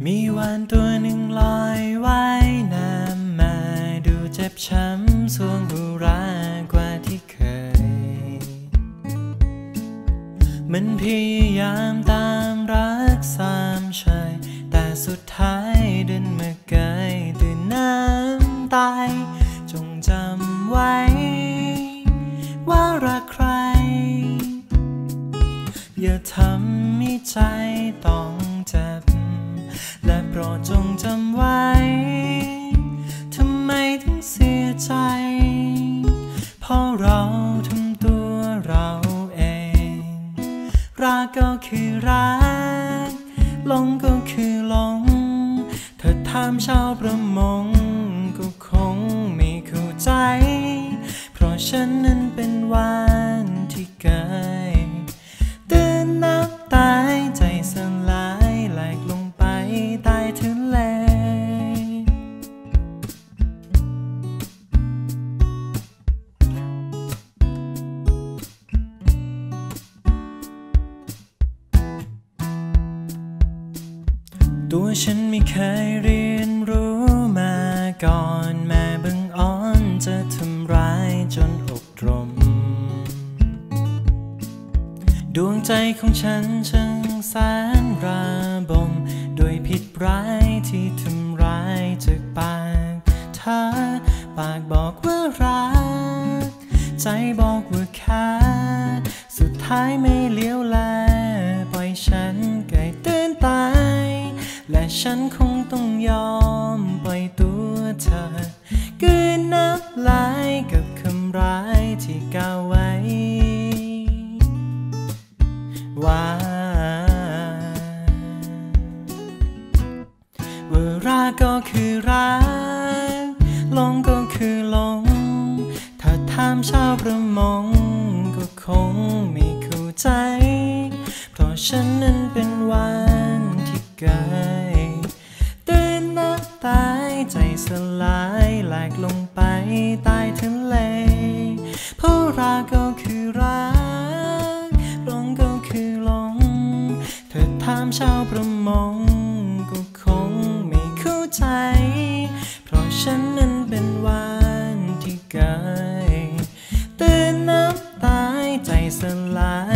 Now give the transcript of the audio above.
มีวานตัวหนึ่งลอยว่ายน้ำมาดูเจ็บช้ำสวงบุรากว่าที่เคยมันพยายามตามรักสามชายแต่สุดท้ายเดินมาเกยตื่นน้ำตายจงจำไว้ว่ารักใครอย่าทำให้ใจต้องเจ็บและโปรดจงจำไว้ทำไมถึงเสียใจเพราะเราทำตัวเราเองรักก็คือรักหลงก็คือหลงเธอถามชาวประมงก็คงไม่เข้าใจเพราะฉันนั้นเป็นวานที่เกยตื่นนับตายใจสลายแหลกลงไปใต้ทะเลตัวฉันไม่เคยเรียนรู้มาก่อนแม่บังอ่อนจะทำร้ายจนอกตรมดวงใจของฉันช่างแสนระบมโดยผิดร้ายที่ทำร้ายจากปากเธอปากบอกว่ารักใจบอกว่าแค่สุดท้ายไม่เลี้ยวแลปล่อยฉันเกยตื่นตายและฉันคงต้องยอมปล่อยตัวเธอกลืนน้ำลายกับคำร้ายที่กล่าวไว้ว่ารักก็คือรักหลงก็คือหลงถ้าถามชาวประมงก็คงไม่เข้าใจเพราะฉันนั้นเป็นวานที่เกยตื่นนับตายใจสลายแหลกลงไปใต้ทะเลเพราะรักก็คือรักหลงก็คือหลงเธอถามชาวประมงก็คงไม่เข้าใจเพราะฉันนั้นเป็นวานที่เกยตื่นนับตายใจสลาย